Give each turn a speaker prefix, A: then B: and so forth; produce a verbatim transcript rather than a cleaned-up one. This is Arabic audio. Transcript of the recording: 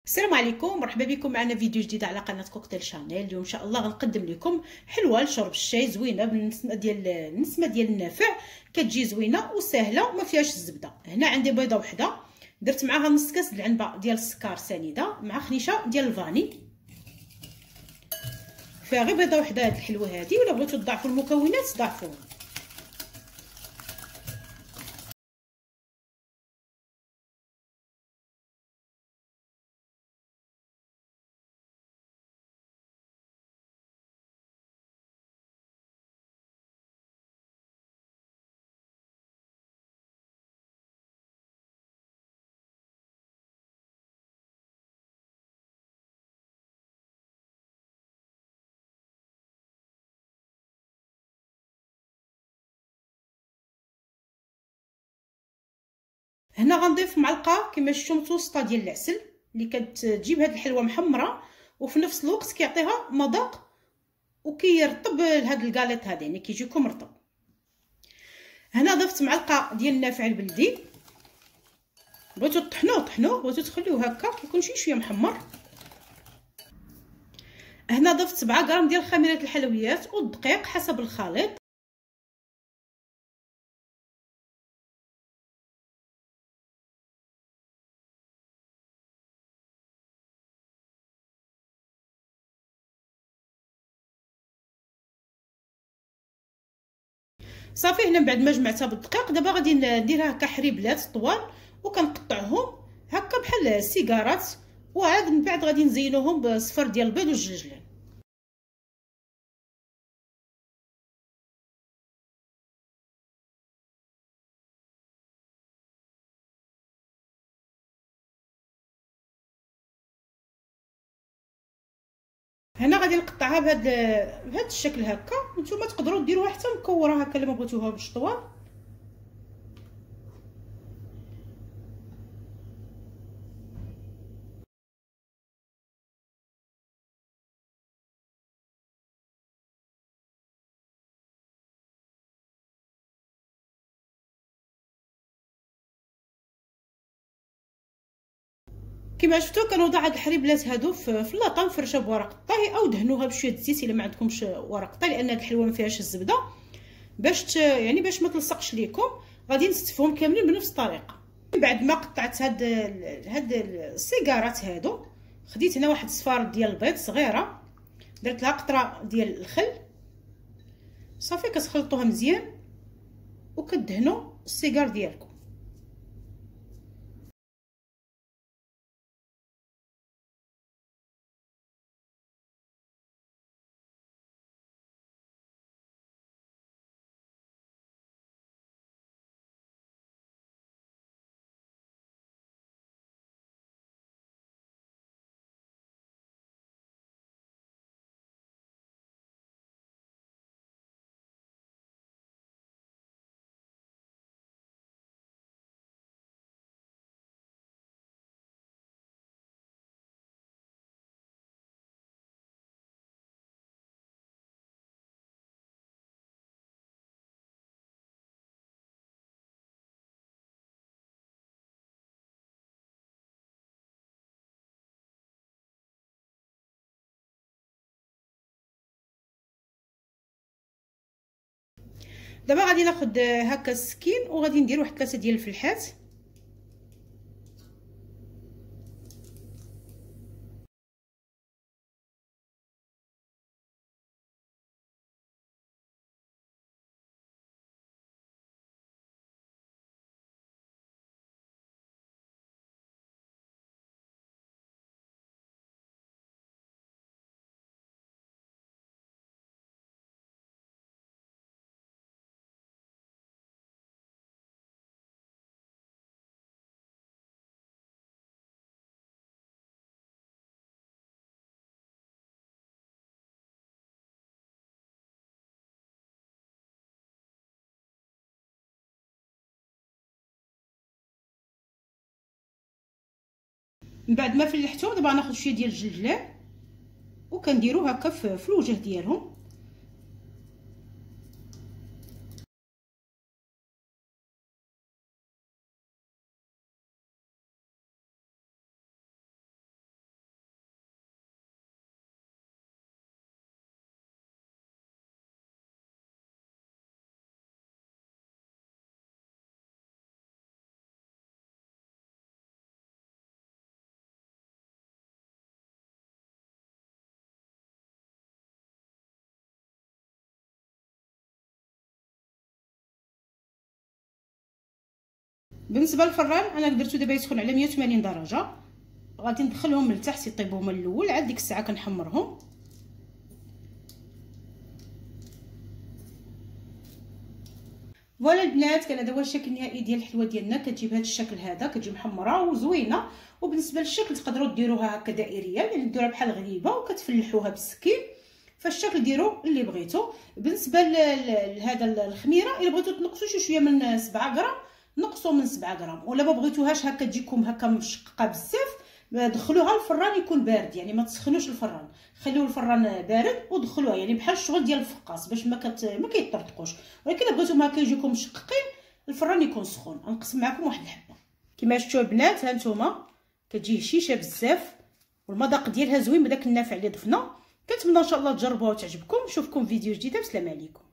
A: السلام عليكم، مرحبا بكم معنا فيديو جديد على قناه كوكتيل شانيل. اليوم ان شاء الله غنقدم لكم حلوه لشرب الشاي زوينه بالنسمه ديال النسمه ديال النافع، كتجي زوينه وسهله وما فيهاش الزبده. هنا عندي بيضه وحده، درت معاها نص كاس العنبه ديال السكر سنيده مع خنيشه ديال الفاني. فيها غير بيضه وحده هاد الحلوه هادي، ولا بغيتو تضاعفوا المكونات ضاعفوهم. هنا غنضيف معلقه كما شفتوا متوسطه ديال العسل اللي كتجيب هاد الحلوه محمره، وفي نفس الوقت كيعطيها مذاق وكيرطب لهاد الكاليط هذا، يعني كيجيكم رطب. هنا ضفت معلقه ديال النافع البلدي، بغيتو طحنوه طحنوه، بغيتو تخليوه هكا كيكون شي شويه محمر. هنا ضفت سبعة غرام ديال خميره الحلويات والدقيق حسب الخليط. صافي هنا من بعد ما جمعتها بالدقيق، دابا غادي نديرها هكا حريبلات طوال وكنقطعهم هكا بحال السيجارات، وعاد من بعد غادي نزينوهم بصفر ديال البيض والجلجلان. هنا غادي نقطعها بهذا بهذا الشكل هكا، نتوما تقدروا ديروها حتى مكوره هكا الا ما بغيتوها باش طوال. كما شفتوا كنوضع هاد الحريبلات هادو في اللاطه مفرشه بورق الطهي، او دهنوها بشويه الزيت الا ما عندكمش ورق الطهي، لان هاد الحلوه ما فيهاش الزبده، باش يعني باش ما تلصقش ليكم. غادي نستفهم كاملين بنفس الطريقه. من بعد ما قطعت هاد هاد السيجارات هادو، خديت هنا واحد صفار ديال البيض صغيره، درت لها قطره ديال الخل، صافي كتخلطوها مزيان وكدهنوا السيجار ديالكم. دابا غادي ناخذ هكا السكين وغادي ندير واحد ثلاثه ديال الفلحات، من بعد ما فلحتهم دابا ناخذ شويه ديال الجلجلان وكنديرو هكا في الوجه ديالهم. بالنسبه للفران انا درتو دابا يسخن على مية وثمانين درجه، غادي ندخلهم من التحت يطيبوا من الاول، عاد ديك الساعه كنحمرهم. فوالا البنات، كان هذا هو الشكل النهائي ديال الحلوه ديالنا. كتجي بهذا الشكل هذا، كتجي محمره وزوينه. وبالنسبه للشكل تقدروا ديروها هكا دائريه، يعني ديروها بحال غريبه وكتفلحوها بالسكين فالشكل ديروا اللي بغيتو. بالنسبه لهذا الخميره الا بغيتو تنقصوا شي شويه من سبعة غرام نقصوا من سبعة غرام، ولا ما بغيتوهاش هكا تجيكم هكا مشققه بزاف دخلوها الفران يكون بارد، يعني ما تسخنوش الفران، خليو الفران بارد ودخلوها يعني بحال الشغل ديال الفقاص باش ما كت... ما كيطرطقوش. ولكن الا بغيتو هكا يجيكم مشققين الفران يكون سخون. غنقسم معكم واحد الحبه كما شفتوا البنات. ها نتوما كتجي هشيشه بزاف والمذاق ديالها زوين بداك النافع اللي ضفنا. كنتمنى ان شاء الله تجربوها وتعجبكم. نشوفكم في فيديو جديد. بسلام عليكم.